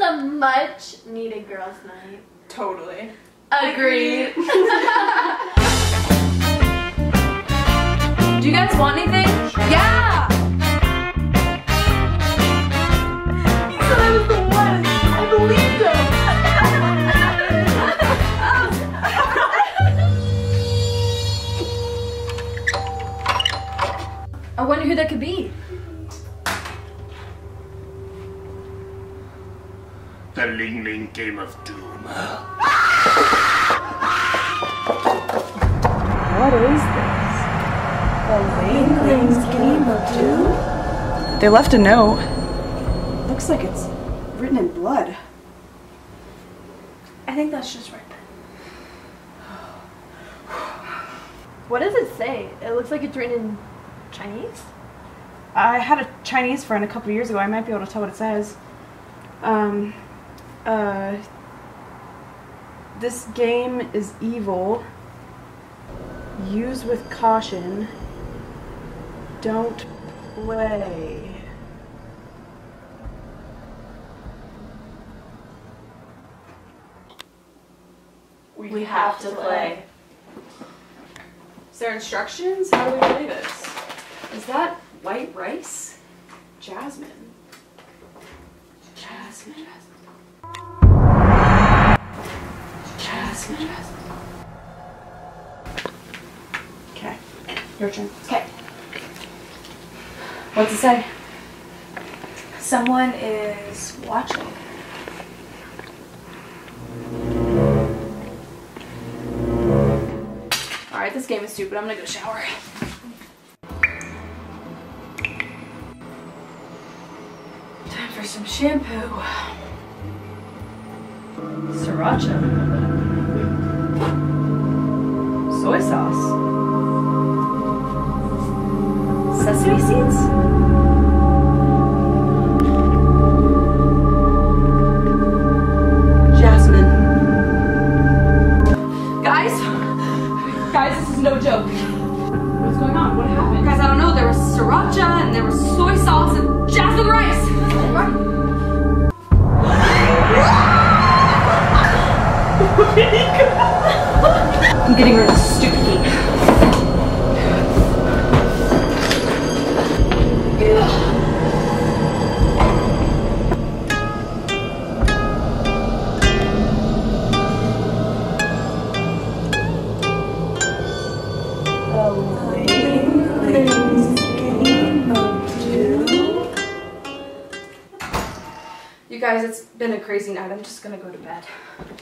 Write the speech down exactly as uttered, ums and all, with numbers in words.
a much needed girls' night. Totally. Agreed. Do you guys want anything? Yeah! He said I was the one. I believed him. I wonder who that could be. The Ling Ling Game of Doom. What is this? The Ling Ling's Game of Doom? They left a note. Looks like it's written in blood. I think that's just right. What does it say? It looks like it's written in Chinese. I had a Chinese friend a couple years ago. I might be able to tell what it says. Um, uh, this game is evil. Use with caution. Don't play. We, we have to play. Is there instructions? How do we play this? Is that white rice? Jasmine. Jasmine. Jasmine. Jasmine. Okay, your turn. Okay. What's it say? Someone is watching. Alright, this game is stupid. I'm gonna go shower. Time for some shampoo. Sriracha. Soy sauce. Sesame seeds? Jasmine. Guys? Guys, this is no joke. What's going on? What happened? Guys, I don't know. There was sriracha and there was soy sauce and jasmine rice. I'm getting rid of this stupid heat. You guys, it's been a crazy night. I'm just gonna go to bed.